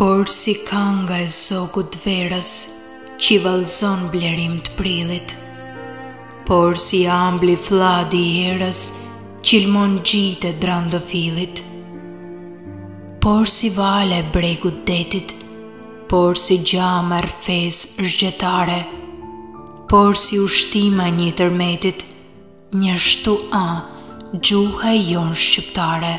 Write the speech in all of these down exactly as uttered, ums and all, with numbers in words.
Por si kanga e zogut të verës, që valzon blerim të prillit. Por si ambli fladi i herës, që lmon gjitë e drandofilit. Por si vale bregu të detit, por si gjama rfes rgjetare, por si ushtima një tërmetit, një shtu a, gjuha e jon shqiptare.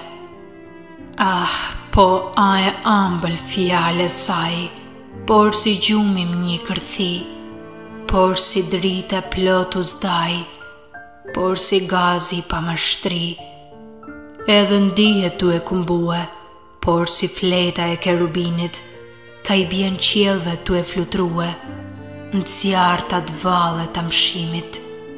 Ah, po a e ambël fjale saj, por si gjumim një kërthi, por si drita plotu zdaj, por si gazi pa mashtri. Edhe ndihet tu e kumbue, por si fleta e kerubinit, ka i bjen qielve tu e flutrue, në zjarta të valle të mshimit.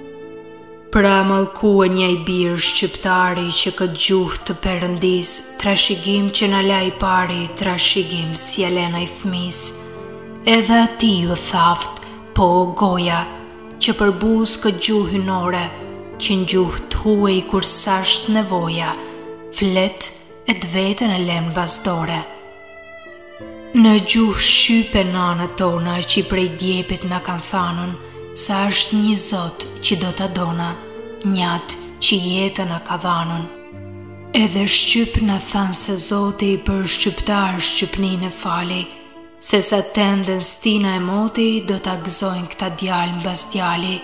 Pra mallkue një i birë shqiptari që këtë gjuhë të perëndis, trashigim që në la i pari, trashigim si Elena i fmis. Edhe ati ju thaft, po goja, që përbuz këtë gjuhë hynore, që në gjuhë të huej kur sasht nevoja, flet e të vetën e len bazdore. Në gjuhë shqype nana tona që i prej djepit në kanë thanun, sa është një zot që do të dona, njat që jetën a ka dhanun. Edhe shqyp në thanë se zoti për shqyptar shqypnin e fali, se sa tenden stina e moti do të gëzojnë këta djalë mbas djali.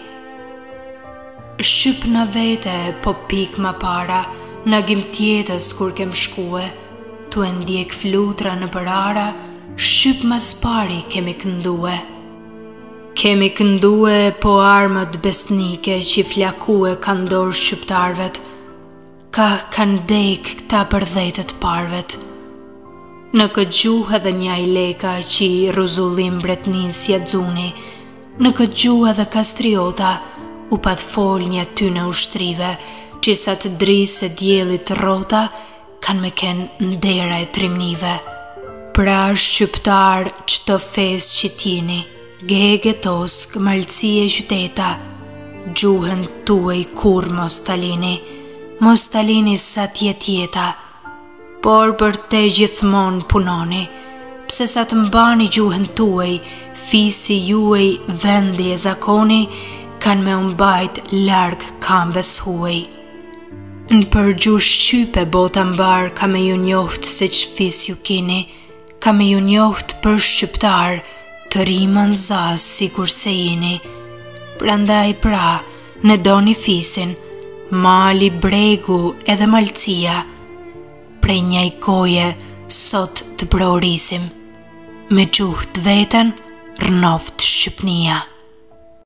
Shqyp në vete po pik ma para, në gjimtjetës kur kem shkue, tu e ndjek flutra në përara, shqyp mas pari kemi këndue. Kemi këndue po armët besnike që i flakue kanë dorë shqyptarvet, ka kanë dek këta përdhetet parvet. Në këtë gjuhë edhe një i leka që i ruzullim bretnin si adzuni, në këtë gjuhë edhe kastriota u pat fol një ty në ushtrive, që sa të drisë e djelit rota kanë me ken ndera e trimnive. Pra shqyptar qëto fes që tjeni, gege tosk, malëcie qyteta, gjuhën tuaj kur mos talini, mos talini sa tjetjeta, por për te gjithmon punoni, pse sa të mbani gjuhën tuaj, fisi juaj vendi e zakoni, kanë me umbajt larg kambes huaj. Në përgjuh shqype bota mbar ka me ju njoht se që fis ju kini, ka me ju njoht për shqyptar, të riman zas si kur se jeni. Prandaj pra, ne doni fisin, mali, bregu edhe malcia, prej njaj koje sot të prorisim, me gjuh të veten rënoft shqypnia.